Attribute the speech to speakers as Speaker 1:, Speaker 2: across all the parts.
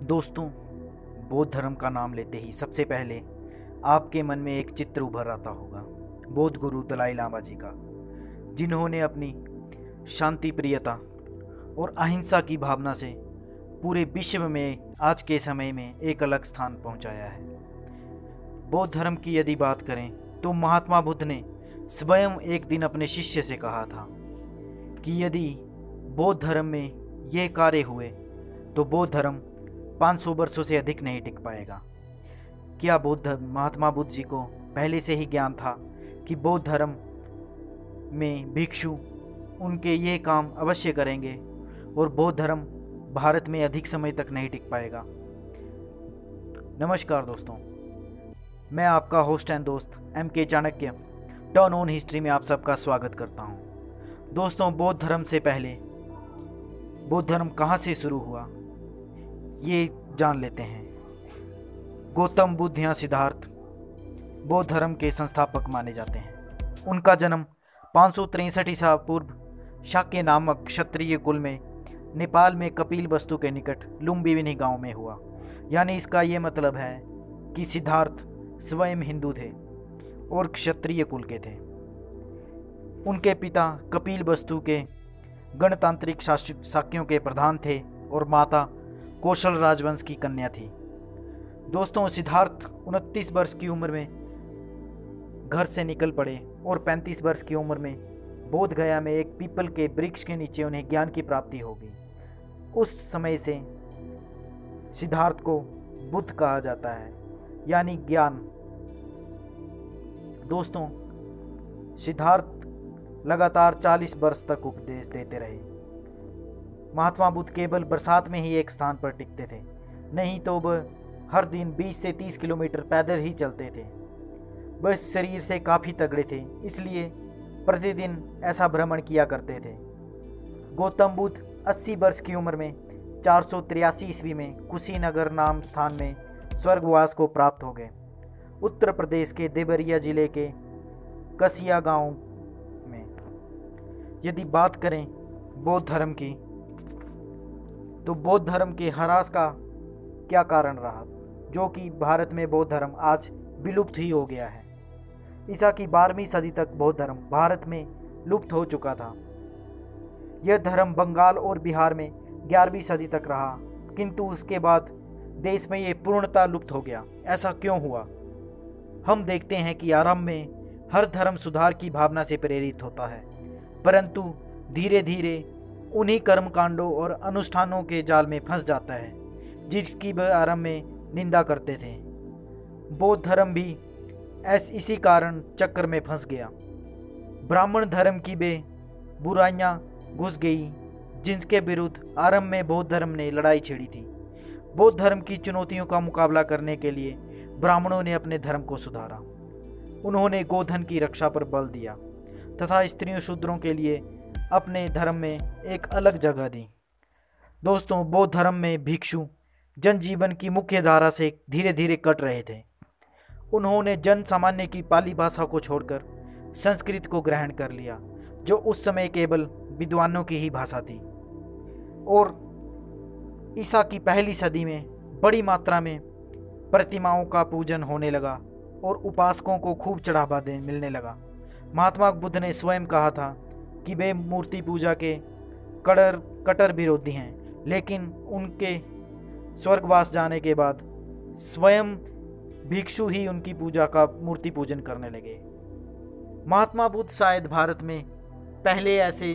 Speaker 1: दोस्तों, बौद्ध धर्म का नाम लेते ही सबसे पहले आपके मन में एक चित्र उभर आता होगा बौद्ध गुरु दलाई लामा जी का, जिन्होंने अपनी शांति प्रियता और अहिंसा की भावना से पूरे विश्व में आज के समय में एक अलग स्थान पहुंचाया है। बौद्ध धर्म की यदि बात करें तो महात्मा बुद्ध ने स्वयं एक दिन अपने शिष्य से कहा था कि यदि बौद्ध धर्म में ये कार्य हुए तो बौद्ध धर्म 500 वर्षों से अधिक नहीं टिक पाएगा। क्या महात्मा बुद्ध जी को पहले से ही ज्ञान था कि बौद्ध धर्म में भिक्षु उनके ये काम अवश्य करेंगे और बौद्ध धर्म भारत में अधिक समय तक नहीं टिक पाएगा? नमस्कार दोस्तों, मैं आपका होस्ट एंड दोस्त MK Chanakya turn on history में आप सबका स्वागत करता हूं। दोस्तों, बौद्ध धर्म से पहले बौद्ध धर्म कहाँ से शुरू हुआ ये जान लेते हैं। गौतम बुद्ध या सिद्धार्थ बौद्ध धर्म के संस्थापक माने जाते हैं। उनका जन्म 563 ईसा पूर्व शाक्य नामक क्षत्रिय कुल में नेपाल में कपिलवस्तु के निकट लुम्बिनी गांव में हुआ। यानी इसका ये मतलब है कि सिद्धार्थ स्वयं हिंदू थे और क्षत्रिय कुल के थे। उनके पिता कपिलवस्तु के गणतांत्रिक शाक्यों के प्रधान थे और माता कौशल राजवंश की कन्या थी। दोस्तों, सिद्धार्थ 29 वर्ष की उम्र में घर से निकल पड़े और 35 वर्ष की उम्र में बोध गया में एक पीपल के वृक्ष के नीचे उन्हें ज्ञान की प्राप्ति होगी। उस समय से सिद्धार्थ को बुद्ध कहा जाता है, यानी ज्ञान। दोस्तों, सिद्धार्थ लगातार 40 वर्ष तक उपदेश देते रहे। महात्मा बुद्ध केवल बरसात में ही एक स्थान पर टिकते थे, नहीं तो वह हर दिन 20 से 30 किलोमीटर पैदल ही चलते थे। वह शरीर से काफ़ी तगड़े थे, इसलिए प्रतिदिन ऐसा भ्रमण किया करते थे। गौतम बुद्ध 80 वर्ष की उम्र में 483 ईस्वी में कुशीनगर नाम स्थान में स्वर्गवास को प्राप्त हो गए। उत्तर प्रदेश के देवरिया जिले के कसिया गांव में। यदि बात करें बौद्ध धर्म की, तो बौद्ध धर्म के ह्रास का क्या कारण रहा, जो कि भारत में बौद्ध धर्म आज विलुप्त ही हो गया है। ईसा की 12वीं सदी तक बौद्ध धर्म भारत में लुप्त हो चुका था। यह धर्म बंगाल और बिहार में 11वीं सदी तक रहा, किंतु उसके बाद देश में यह पूर्णतः लुप्त हो गया। ऐसा क्यों हुआ? हम देखते हैं कि आरंभ में हर धर्म सुधार की भावना से प्रेरित होता है, परंतु धीरे धीरे उन्हीं कर्मकांडों और अनुष्ठानों के जाल में फंस जाता है जिसकी वह आरंभ में निंदा करते थे। बौद्ध धर्म भी इसी कारण चक्कर में फंस गया। ब्राह्मण धर्म की वे बुराइयां घुस गई जिनके विरुद्ध आरंभ में बौद्ध धर्म ने लड़ाई छेड़ी थी। बौद्ध धर्म की चुनौतियों का मुकाबला करने के लिए ब्राह्मणों ने अपने धर्म को सुधारा। उन्होंने गोधन की रक्षा पर बल दिया तथा स्त्रियों शूद्रों के लिए अपने धर्म में एक अलग जगह दी। दोस्तों, बौद्ध धर्म में भिक्षु जनजीवन की मुख्य धारा से धीरे धीरे कट रहे थे। उन्होंने जन सामान्य की पाली भाषा को छोड़कर संस्कृत को ग्रहण कर लिया, जो उस समय केवल विद्वानों की ही भाषा थी। और ईसा की पहली सदी में बड़ी मात्रा में प्रतिमाओं का पूजन होने लगा और उपासकों को खूब चढ़ावा मिलने लगा। महात्मा बुद्ध ने स्वयं कहा था कि वे मूर्ति पूजा के कट्टर विरोधी हैं, लेकिन उनके स्वर्गवास जाने के बाद स्वयं भिक्षु ही उनकी पूजा का मूर्ति पूजन करने लगे। महात्मा बुद्ध शायद भारत में पहले ऐसे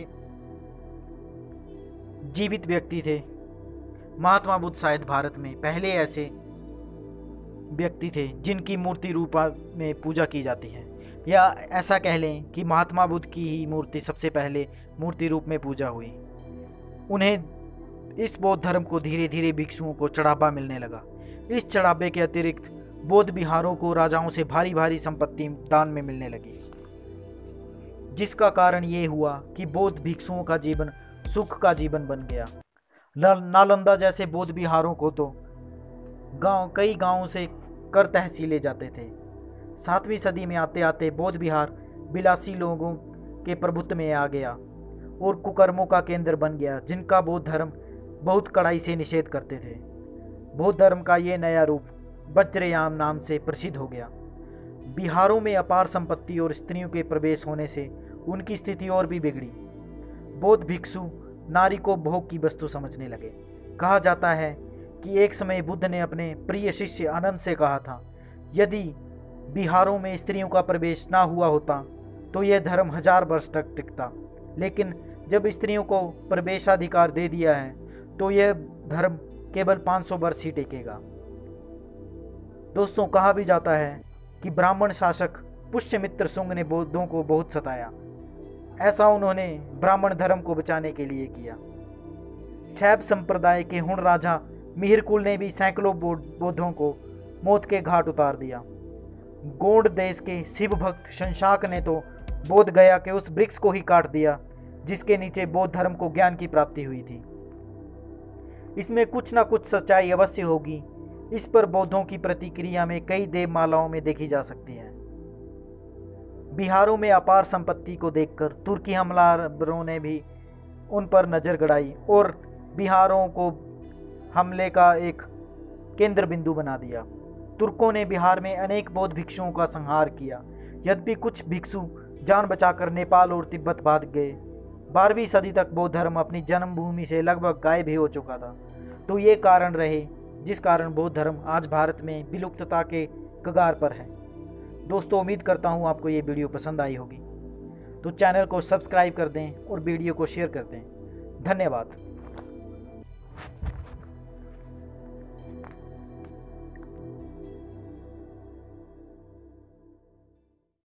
Speaker 1: जीवित व्यक्ति थे। महात्मा बुद्ध शायद भारत में पहले ऐसे व्यक्ति थे जिनकी मूर्ति रूप में पूजा की जाती है, या ऐसा कह लें कि महात्मा बुद्ध की ही मूर्ति सबसे पहले मूर्ति रूप में पूजा हुई। उन्हें इस बौद्ध धर्म को धीरे धीरे भिक्षुओं को चढ़ावा मिलने लगा। इस चढ़ावे के अतिरिक्त बौद्ध विहारों को राजाओं से भारी भारी संपत्ति दान में मिलने लगी, जिसका कारण ये हुआ कि बौद्ध भिक्षुओं का जीवन सुख का जीवन बन गया। नालंदा जैसे बौद्ध विहारों को तो कई गांवों से कर तहसीले जाते थे। 7वीं सदी में आते आते बौद्ध विहार विलासी लोगों के प्रभुत्व में आ गया और कुकर्मों का केंद्र बन गया, जिनका बौद्ध धर्म बहुत कड़ाई से निषेध करते थे। बौद्ध धर्म का ये नया रूप वज्रयान नाम से प्रसिद्ध हो गया। बिहारों में अपार संपत्ति और स्त्रियों के प्रवेश होने से उनकी स्थिति और भी बिगड़ी। बौद्ध भिक्षु नारी को भोग की वस्तु समझने लगे। कहा जाता है कि एक समय बुद्ध ने अपने प्रिय शिष्य आनंद से कहा था, यदि बिहारों में स्त्रियों का प्रवेश ना हुआ होता तो यह धर्म 1000 वर्ष तक टिकता, लेकिन जब स्त्रियों को प्रवेशाधिकार दे दिया है तो यह धर्म केवल 500 वर्ष ही टिकेगा। दोस्तों, कहा भी जाता है कि ब्राह्मण शासक पुष्यमित्र शुंग ने बौद्धों को बहुत सताया। ऐसा उन्होंने ब्राह्मण धर्म को बचाने के लिए किया। शैव संप्रदाय के हुण राजा मिहिरकुल ने भी सैकड़ों बौद्धों को मौत के घाट उतार दिया। गोंड देश के शिव भक्त शंशाक ने तो बोध गया के उस वृक्ष को ही काट दिया जिसके नीचे बौद्ध धर्म को ज्ञान की प्राप्ति हुई थी। इसमें कुछ ना कुछ सच्चाई अवश्य होगी। इस पर बौद्धों की प्रतिक्रिया में कई देवमालाओं में देखी जा सकती है। बिहारों में अपार संपत्ति को देखकर तुर्की हमलावरों ने भी उन पर नजर गड़ाई और बिहारों को हमले का एक केंद्र बिंदु बना दिया। तुर्कों ने बिहार में अनेक बौद्ध भिक्षुओं का संहार किया। यद्यपि कुछ भिक्षु जान बचाकर नेपाल और तिब्बत भाग गए। 12वीं सदी तक बौद्ध धर्म अपनी जन्मभूमि से लगभग गायब ही हो चुका था। तो ये कारण रहे जिस कारण बौद्ध धर्म आज भारत में विलुप्तता के कगार पर है। दोस्तों, उम्मीद करता हूँ आपको ये वीडियो पसंद आई होगी, तो चैनल को सब्सक्राइब कर दें और वीडियो को शेयर कर दें। धन्यवाद।